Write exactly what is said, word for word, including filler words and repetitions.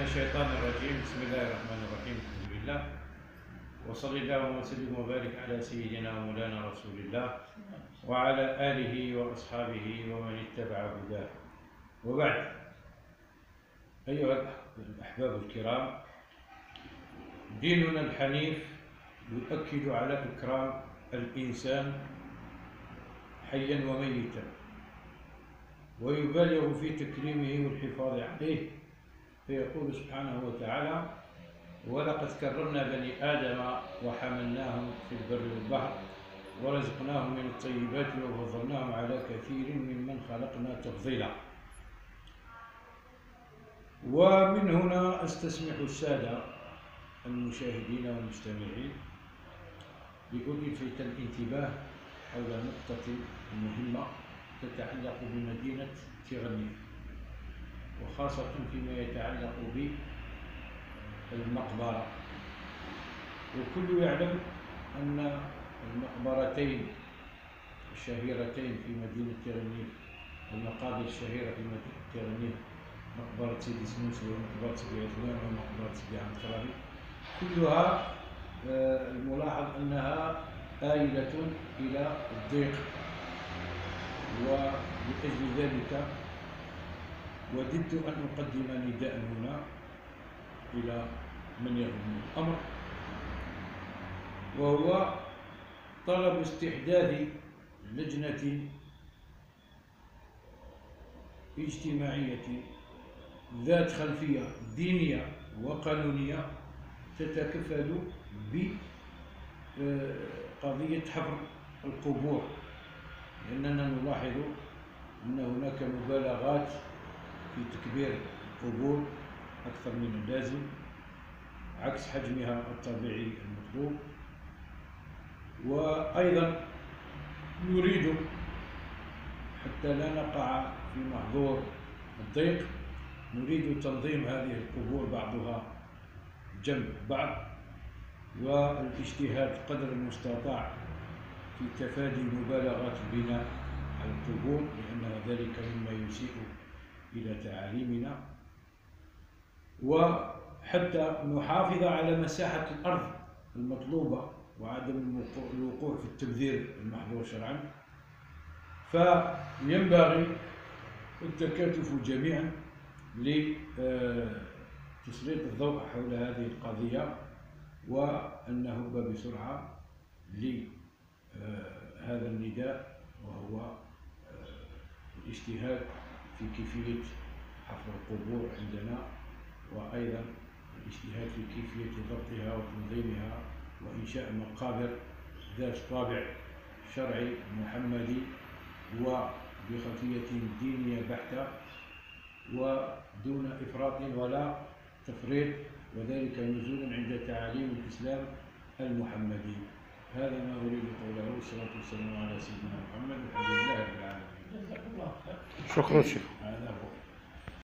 الشيطان الرجيم. بسم الله الرحمن الرحيم. الحمد لله وصلى اللهم وسلم وبارك على سيدنا ومولانا رسول الله وعلى آله وأصحابه ومن اتبع هداه، وبعد. أيها الأحباب الكرام، ديننا الحنيف يؤكد على إكرام الإنسان حيا وميتا، ويبالغ في تكريمه والحفاظ عليه، فيقول سبحانه وتعالى: ولقد كرمنا بني آدم وحملناهم في البر والبحر ورزقناهم من الطيبات وفضلناهم على كثير ممن خلقنا تفضيلا. ومن هنا أستسمح السادة المشاهدين والمستمعين لألفت الانتباه حول نقطة مهمة تتعلق بمدينة تيغنيف، وخاصة فيما يتعلق بالمقبرة. والكل يعلم أن المقبرتين الشهيرتين في مدينة تيغنيف، المقابر الشهيرة في مدينة تيغنيف، مقبرة سيدي سنوسي ومقبرة سيدي عثمان ومقبرة سيدي عنترابي، كلها الملاحظ أنها آيلة إلى الضيق. ولأجل ذلك وددت أن أقدم نداء هنا إلى من يغني الأمر، وهو طلب استحداث لجنة اجتماعية ذات خلفية دينية وقانونية تتكفل بقضية حفر القبور، لأننا نلاحظ أن هناك مبالغات في تكبير القبور أكثر من اللازم عكس حجمها الطبيعي المطلوب. وأيضا نريد حتى لا نقع في محظور الضيق، نريد تنظيم هذه القبور بعضها جنب بعض، والاجتهاد قدر المستطاع في تفادي مبالغات البناء على القبور، لأن ذلك مما يسيء إلى تعاليمنا، وحتى نحافظ على مساحة الأرض المطلوبة وعدم الوقوع في التبذير المحظور شرعا. فينبغي التكاتف جميعا لتسليط الضوء حول هذه القضية، والنهوض بسرعة لهذا النداء، وهو الاجتهاد في كيفية حفر القبور عندنا، وأيضا الاجتهاد في كيفية ضبطها وتنظيمها وإنشاء مقابر ذات طابع شرعي محمدي وبخلفية دينية بحتة ودون إفراط ولا تفريط، وذلك نزولا عند تعاليم الإسلام المحمدي. هذا ما أريد قوله، والصلاة والسلام على سيدنا محمد والحمد لله رب العالمين. شكرا شيخ. هذا هو.